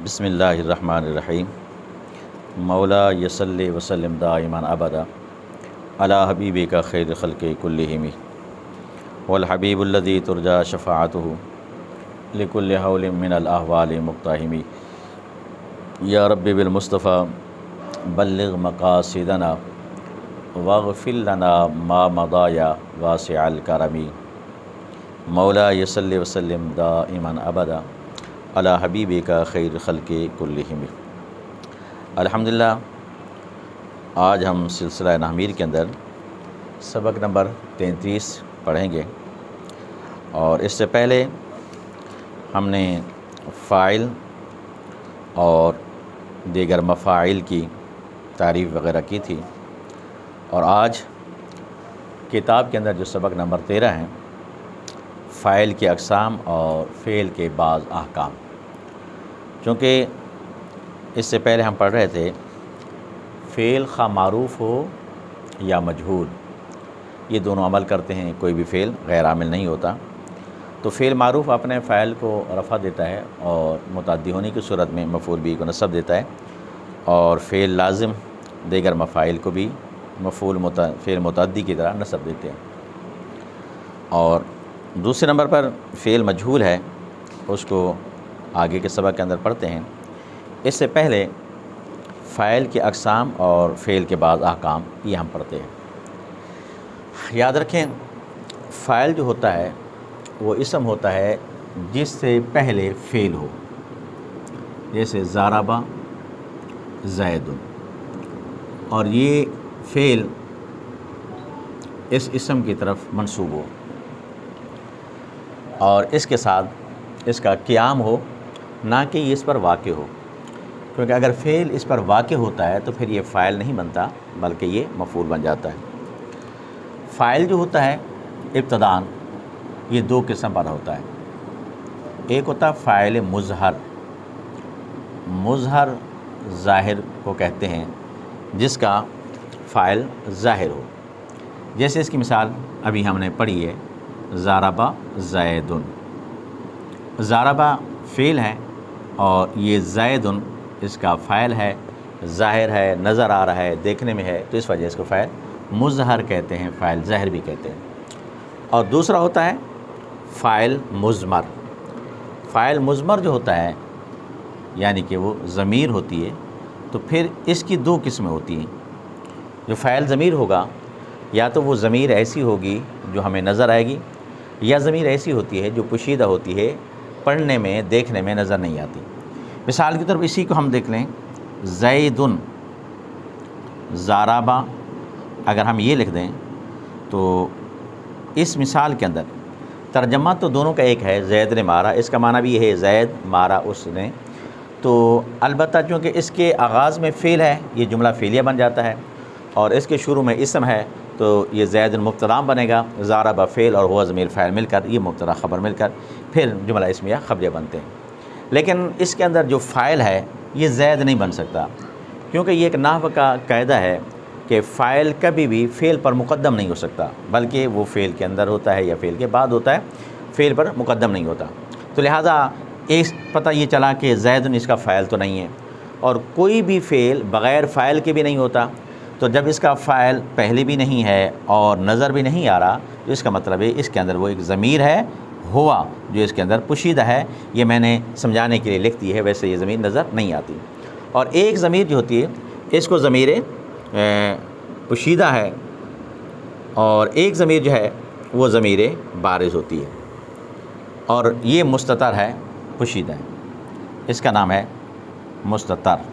बिस्मिल्लाहिर्रहमानिर्रहीम। मौला यसल्ली वसल्लिम दाइमान अबदा अला हबीबिका खैर खल्क़ि कुल्लिहिम वल हबीबुल्लज़ी तुरजा शफ़ाअतुहु लिकुल्लि हौलिन मिनल अहवालि मुक़्ताहिमी। या रब्बि बिल मुस्तफ़ा बल्लिग़ मक़ासिदना वग़फ़िर लना मा मदा या वासिअल करमी। मौला यसल्ली वसल्लिम दाइमान अबदा अला हबीबिका खैर खल्क़ि कुल्लिहिम। अल्हम्दुलिल्लाह, आज हम सिलसिला नहमीर के अंदर सबक नंबर 33 पढ़ेंगे। और इससे पहले हमने फ़ाइल और दीगर मफ़ाइल की तारीफ़ वग़ैरह की थी। और आज किताब के अंदर जो सबक नंबर 13 है, फ़ाइल के अक़साम और फ़ेल के बाज़ अहकाम। चूँकि इससे पहले हम पढ़ रहे थे फ़ेल खा मारूफ़ हो या मजहूल, ये दोनों अमल करते हैं, कोई भी फ़ेल गैर आमिल नहीं होता। तो फ़ेल मारूफ़ अपने फ़ाइल को रफ़ा देता है और मुतअद्दी होने की सूरत में मफ़ूल बिही को नस्ब देता है, और फ़ेल लाज़िम दीगर मफ़ाइल को भी फ़ेल मुतअद्दी की तरह नस्ब देते हैं। और दूसरे नंबर पर फ़ेल मजहूल है, उसको आगे के सबक के अंदर पढ़ते हैं। इससे पहले फ़ाइल के अक़साम और फ़ेल के बाज़ अहकाम ये हम पढ़ते हैं। याद रखें, फ़ाइल जो होता है वो इसम होता है जिससे पहले फ़ेल हो, जैसे ज़ारबा ज़ैदुन, और ये फ़ेल इस इसम की तरफ मंसूब हो और इसके साथ इसका क़याम हो, ना कि इस पर वाक़ हो। क्योंकि अगर फ़ेल इस पर वाक़ होता है तो फिर ये फ़ाइल नहीं बनता, बल्कि ये मफ़ूल बन जाता है। फ़ाइल जो होता है इब्तदान ये दो किस्म पर होता है। एक होता है फ़ाइल मुज़हर, मुज़हर ज़ाहिर को कहते हैं, जिसका फ़ाइल ज़ाहिर हो। जैसे इसकी मिसाल अभी हमने पढ़ी है, ज़ारबा ज़ैदुन। ज़ारबा फ़ेल है और ये ज़ैदुन इसका फ़ाइल है, ज़ाहिर है, नज़र आ रहा है, देखने में है, तो इस वजह इसको फ़ाइल मुज़हर कहते हैं, फ़ाइल ज़ाहिर भी कहते हैं। और दूसरा होता है फ़ाइल मुज़मर। फ़ाइल मुज़मर जो होता है यानी कि वो ज़मीर होती है, तो फिर इसकी दो किस्में होती हैं। जो फ़ाइल ज़मीर होगा, या तो वो ज़मीर ऐसी होगी जो हमें नज़र आएगी, या ज़मीर ऐसी होती है जो पोशीदा होती है, पढ़ने में देखने में नज़र नहीं आती। मिसाल की तरफ इसी को हम देख लें, ज़ैदुन ज़ारबा, अगर हम ये लिख दें तो इस मिसाल के अंदर तर्जमा तो दोनों का एक है, ज़ैद ने मारा, इसका माना भी ये है ज़ैद मारा उसने। तो अलबत्ता चूँकि इसके आगाज़ में फ़ेल है, ये जुमला फ़ेलिया बन जाता है, और इसके शुरू में इसम है, तो ये ज़ैद मुब्तदा बनेगा, ज़ारबा फ़ेल और हुआ ज़मीर फ़ाइल मिलकर, ये मुब्तदा ख़बर मिलकर फिर जुमला इस्मिया ख़बरिया बनते हैं। लेकिन इसके अंदर जो फ़ाइल है ये ज़ैद नहीं बन सकता, क्योंकि ये एक नाहव का कायदा है कि फ़ाइल कभी भी फ़ेल पर मुक़द्दम नहीं हो सकता, बल्कि वो फ़ेल के अंदर होता है या फ़ेल के बाद होता है, फ़ेल पर मुक़द्दम नहीं होता। तो लिहाजा एक पता ये चला कि ज़ैदुन इसका फ़ाइल तो नहीं है, और कोई भी फ़ेल बग़ैर फ़ाइल के भी नहीं होता। तो जब इसका फ़ाइल पहले भी नहीं है और नज़र भी नहीं आ रहा, तो इसका मतलब है इसके अंदर वो एक ज़मीर है हुआ जो इसके अंदर पोशीदा है। ये मैंने समझाने के लिए लिख दी है, वैसे ये ज़मीर नज़र नहीं आती। और एक ज़मीर जो होती है इसको ज़मीर पोशीदा है, और एक ज़मीर जो है वो ज़मीर बारिज़ होती है, और ये मुस्ततर है, पोशीदा है, इसका नाम है मुस्ततर।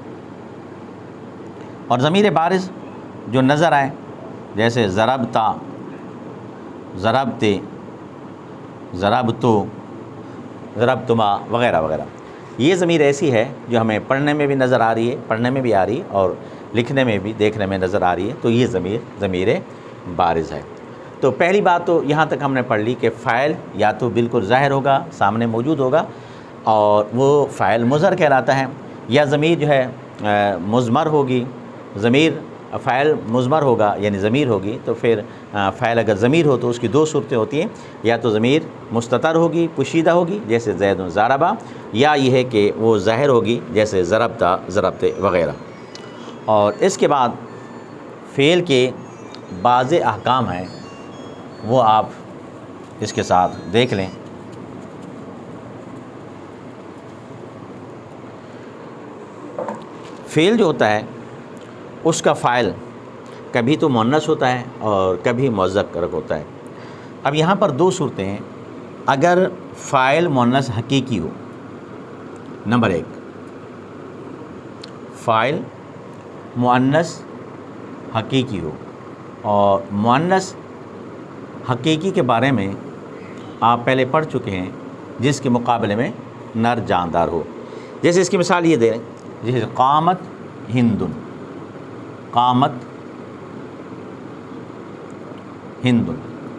और ज़मीर बारिज़ जो नज़र आए, जैसे ज़रबता, ज़रबते, ज़रबतो, ज़रबतुमा वग़ैरह वग़ैरह, ये ज़मीर ऐसी है जो हमें पढ़ने में भी नज़र आ रही है, पढ़ने में भी आ रही है, और लिखने में भी, देखने में नज़र आ रही है। तो ये ज़मीर बारिज़ है। तो पहली बात तो यहाँ तक हमने पढ़ ली कि फ़ाइल या तो बिल्कुल ज़ाहिर होगा, सामने मौजूद होगा, और वो फ़ाइल मुज़हर कहलाता है, या ज़मीर जो है मुज़मर होगी, ज़मीर फ़ाइल मुज़मर होगा यानी ज़मीर होगी, तो फिर फ़ाइल अगर ज़मीर हो तो उसकी दो सूरतें होती हैं, या तो ज़मीर मुस्ततर होगी, पुशीदा होगी जैसे ज़ैदुन ज़ारबा, या ये है कि वो ज़ाहिर होगी जैसे ज़रबता ज़रबते वग़ैरह। और इसके बाद फ़ेल के बाज़ अहकाम हैं, वो आप इसके साथ देख लें। फ़ेल जो होता है उसका फ़ाइल कभी तो मुअन्नस होता है और कभी मुज़क्कर होता है। अब यहाँ पर दो सूरतें हैं। अगर फ़ाइल मुअन्नस हकीकी हो, नंबर एक, फ़ाइल मुअन्नस हकीकी हो, और मुअन्नस हकीकी के बारे में आप पहले पढ़ चुके हैं, जिसके मुकाबले में नर जानदार हो। जैसे इसकी मिसाल ये दें, जैसे क़ामत हिंदुन, क़ामत हिंदुन,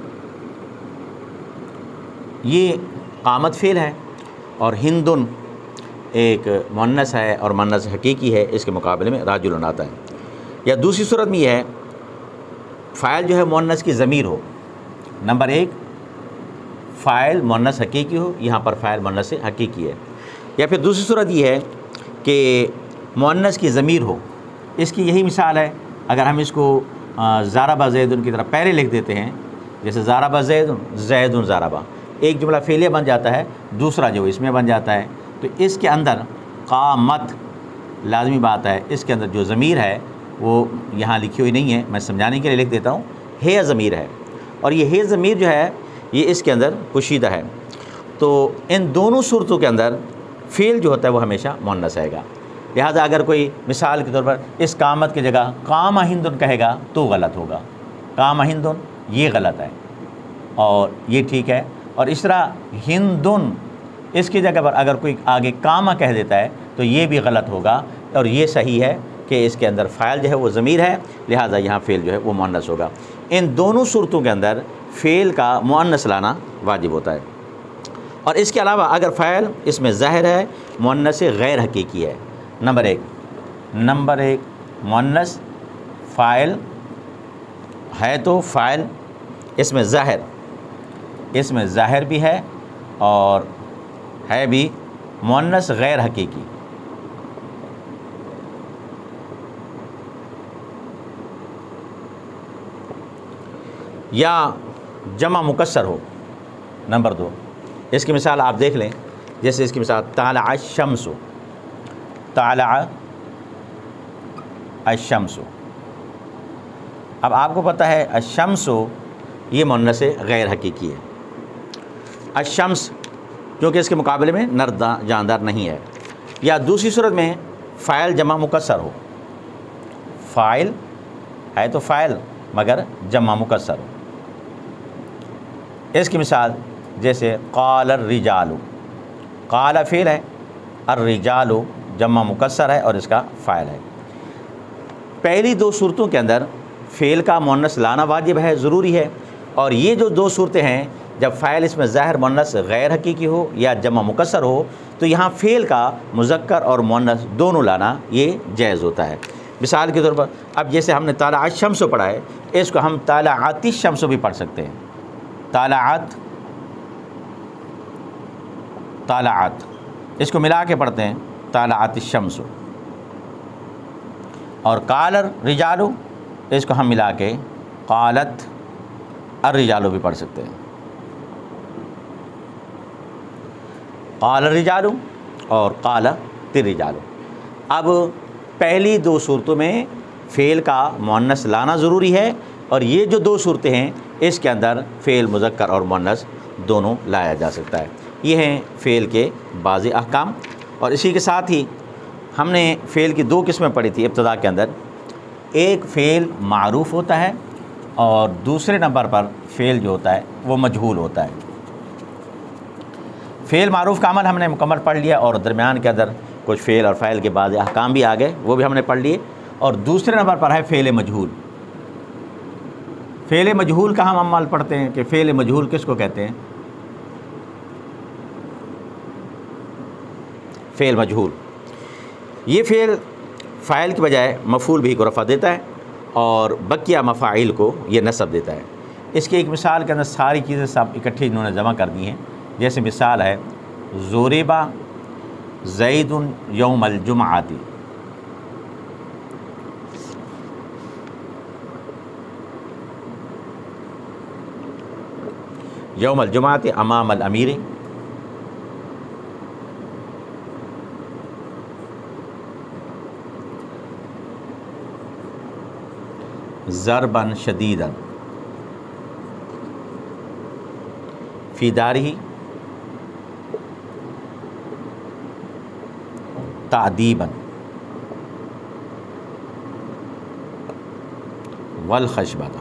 ये क़ामत फ़ेल है और हिंदुन एक मुअन्नस है और मुअन्नस हकीकी है, इसके मुकाबले में राजुलन आता है। या दूसरी सूरत में यह है, फ़ाइल जो है मुअन्नस की ज़मीर हो। नंबर एक, फ़ाइल मुअन्नस हकीकी हो, यहाँ पर फ़ाइल मुअन्नस हकीकी है। या फिर दूसरी सूरत ये है कि मुअन्नस की ज़मीर हो। इसकी यही मिसाल है, अगर हम इसको ज़ारबा ज़ैदुन की तरह पहले लिख देते हैं, जैसे ज़ारबा ज़ैदुन ज़ैदुन ज़ारबा, एक जुमला फ़ेलिया बन जाता है, दूसरा जो इसमें बन जाता है। तो इसके अंदर क़ामत लाज़मी बात है, इसके अंदर जो ज़मीर है वो यहाँ लिखी हुई नहीं है, मैं समझाने के लिए लिख देता हूँ। हे ज़मीर है, और ये हे ज़मीर जो है ये इसके अंदर पुशीदा है। तो इन दोनों सूरतों के अंदर फ़ेल जो होता है वो हमेशा मुअन्नस आएगा। लिहाजा अगर कोई मिसाल के तौर पर इस कामत की जगह काम हिंदुन कहेगा तो गलत होगा। काम हिंदुन ये गलत है और ये ठीक है। और इस तरह हिंदुन इसकी जगह पर अगर कोई आगे कामा कह देता है तो ये भी गलत होगा, और ये सही है कि इसके अंदर फ़ाइल जो है वो ज़मीर है, लिहाजा यहाँ फ़ेल जो है वो मुअन्नस होगा। इन दोनों सूरतों के अंदर फ़ेल का मुअन्नस लाना वाजिब होता है। और इसके अलावा अगर फ़ाइल इसमें ज़ाहिर है, मुअन्नस गैर हकीकी है। नंबर एक मुअन्नस फ़ाइल है तो फ़ाइल इसमें ज़ाहिर भी है और है भी मुअन्नस गैर हकीकी। या जमा मुकस्सर हो। नंबर दो, इसकी मिसाल आप देख लें, जैसे इसकी मिसाल ताला शम्सु, ताला अशम्सु। अब आपको पता है अशम्सु ये मुअन्नस गैर हकीकी है। अशम्स क्योंकि इसके मुकाबले में नर जानदार नहीं है। या दूसरी सूरत में फ़ाइल जमा मुकस्सर हो, फ़ाइल है तो फ़ाइल मगर जमा मुकस्सर हो। इसकी मिसाल जैसे क़ाल रिजालु, क़ाल फ़ेल है, अर्रिजालु जमा मुकस्सर है और इसका फ़ाइल है। पहली दो सूरतों के अंदर फ़ेल का मुअन्नस लाना वाजिब है, ज़रूरी है। और ये जो दो सूरतें हैं, जब फ़ाइल इसमें ज़ाहिर मुअन्नस गैर हकीकी हो या जमा मुकस्सर हो, तो यहाँ फ़ेल का मुज़क्कर और मुअन्नस दोनों लाना ये जायज़ होता है। मिसाल के तौर पर अब जैसे हमने ताला शम्स पढ़ा है, इसको हम ताला आतिश शम्स भी पढ़ सकते हैं। तालाआत इसको मिला के पढ़ते हैं तालाआत शम्स। और क़ाल रिजालु इसको हम मिला के क़ालत अर्रिजालु भी पढ़ सकते हैं। क़ाल रिजालु और क़ालत रिजालु। अब पहली दो सूरतों में फ़ेल का मुअन्नस लाना ज़रूरी है, और ये जो दो सूरतें हैं इसके अंदर फ़ेल मुज़क्कर और मुअन्नस दोनों लाया जा सकता है। ये हैं फ़ेल के बाज़ अहकाम। और इसी के साथ ही हमने फ़ेल की दो किस्में पढ़ी थी इब्तिदा के अंदर। एक फ़ेल मारूफ़ होता है और दूसरे नंबर पर फ़ेल जो होता है वो मजहूल होता है। फ़ेल मारूफ़ का अमल हमने मुकम्मल पढ़ लिया, और दरमियान के अंदर कुछ फ़ेल और फ़ाइल के बाज़ अहकाम भी आ गए, वो भी हमने पढ़ लिए। और दूसरे नंबर पर है फ़ेल मजहूल। फ़ेल मजहूल का हम अमल पढ़ते हैं कि फ़ेल मजहूल किसको कहते हैं। फ़ेल मजहूल ये फ़ेल फ़ाइल की बजाय मफ़ूल भी को रफ़ा देता है, और बकिया मफ़ाइल को ये नस्ब देता है। इसकी एक मिसाल के अंदर सारी चीज़ें सब इकट्ठी इन्होंने जमा कर दी हैं। जैसे मिसाल है ज़ोरिबा ज़ैदुन यौमल जुमआती, यौमल जुमआती अमामल अमीर, ज़रबन शदीदन फ़ी दारिही तादीबन वल खशबता।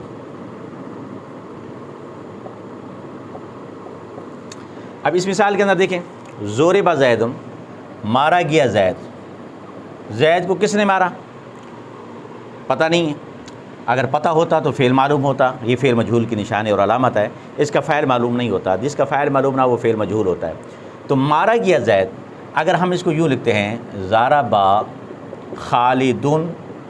अब इस मिसाल के अंदर देखें, ज़ोरिबा ज़ैदुन, मारा गया ज़ैद। ज़ैद को किसने मारा पता नहीं है। अगर पता होता तो फ़ेल मालूम होता। ये फ़ेल मजहूल की निशानी और अलामत है। इसका फ़ाइल मालूम नहीं होता। जिसका फ़ाइल मालूम ना वो फ़ेल मजहूल होता है। तो मारा गया ज़ैद, अगर हम इसको यूँ लिखते हैं ज़ारबा खालिदुन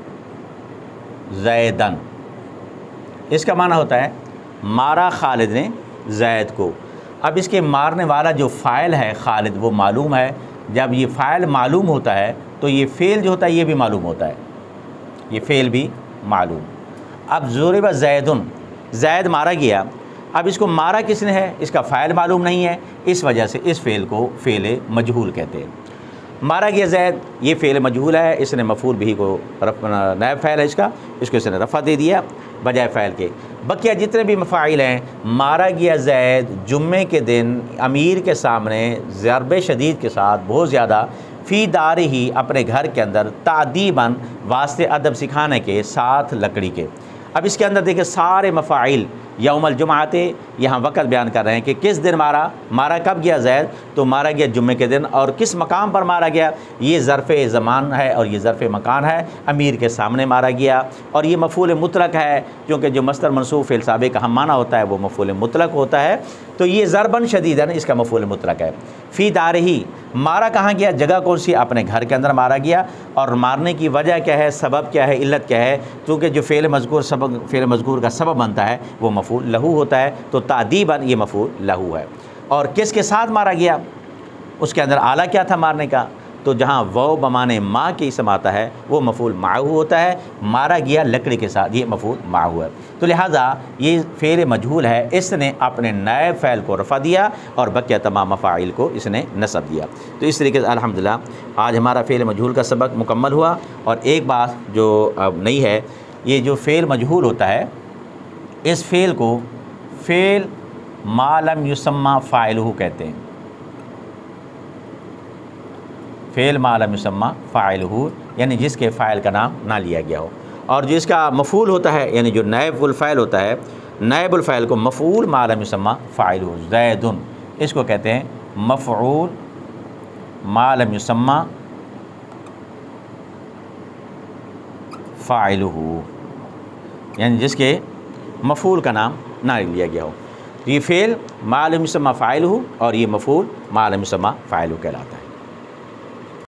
ज़ैदन, इसका माना होता है मारा खालिद ने ज़ैद को। अब इसके मारने वाला जो फ़ाइल है खालिद वो मालूम है। जब ये फ़ाइल मालूम होता है तो ये फ़ेल जो होता है ये भी मालूम होता है, ये फ़ेल भी मालूम। अब ज़ोरिबा ज़ैदुन, ज़ैद मारा गया। अब इसको मारा किसने है, इसका फ़ाइल मालूम नहीं है। इस वजह से इस फ़ेल को फ़ेल मजहूल कहते हैं। मारा गया ज़ैद, ये फ़ेल मजहूल है। इसने मफ़ूल बिही को नायब फ़ाइल है इसका, इसको इसने रफ़ा दे दिया बजाय फ़ाइल के। बकिया जितने भी मफ़ाइल हैं, मारा गया ज़ैद जुम्मे के दिन अमीर के सामने ज़रब शदीद के साथ बहुत ज़्यादा, फ़ी दारिही अपने घर के अंदर, तादीबन वास्ते अदब सिखाने के, साथ लकड़ी के। अब इसके अंदर देखिए सारे मफ़ाइल यौमल जुमआते यहाँ वक़्त बयान कर रहे हैं कि किस दिन मारा कब गया ज़ैद, तो मारा गया जुम्मे के दिन। और किस मकाम पर मारा गया, ये ज़र्फ़ ज़मान है और ये ज़र्फ़ मकान है, अमीर के सामने मारा गया। और ये मफ़ूल मुतलक है, क्योंकि जो मस्तर मनसूब फ़िल साबिक़ का हम माना होता है वो मफ़ूल मुतलक होता है। तो ये ज़रबन शदीदन इसका मफ़ूल मुतलक है। फ़ी दारिही, मारा कहाँ गया, जगह कौन सी, अपने घर के अंदर मारा गया। और मारने की वजह क्या है, सबब क्या है, इल्लत क्या है, क्योंकि जो फ़ेल मज़कूर का सबब बनता है वो मफ़ूल लहू होता है। तो तादीबन ये मफ़ूल लहू है। और किसके साथ मारा गया, उसके अंदर आला क्या था मारने का, तो जहाँ वो बमाने माँ के इसम आता है वो मफ़ूल माहू होता है। मारा गया लकड़ी के साथ, ये मफ़ूल माहू है। तो लिहाजा ये फ़ेल मजहूल है, इसने अपने नए फ़ैल को रफ़ा दिया और बकिया तमाम मफ़ाइल को इसने नसब दिया। तो इस तरीके से अल्हम्दुलिल्लाह आज हमारा फ़ेल मजहूल का सबक मुकम्मल हुआ। और एक बात जो अब नई है, ये जो फ़ेल मजहूल होता है, इस फ़ेल को फ़ेल मालम युसम्मा फ़ाइलहु कहते हैं। फ़ेल मालम युसम्मा फ़ाइलहु यानी जिसके फ़ाइल का नाम ना लिया गया हो। और जो इसका मफ़ूल होता है यानी जो नायबुल फ़ाइल होता है, नायबुल फ़ाइल को मफ़ूल मालम युसम्मा फ़ाइलहु ज़ैदुन, इसको कहते हैं मफ़ऊल मालम युसम्मा फ़ाइलहु, यानी जिसके मफ़ूल का नाम ना लिया गया हो। ये फ़ेल मालम युसम्मा फ़ाइलहु और ये मफ़ूल मालम युसम्मा फ़ाइलहु कहलाता है।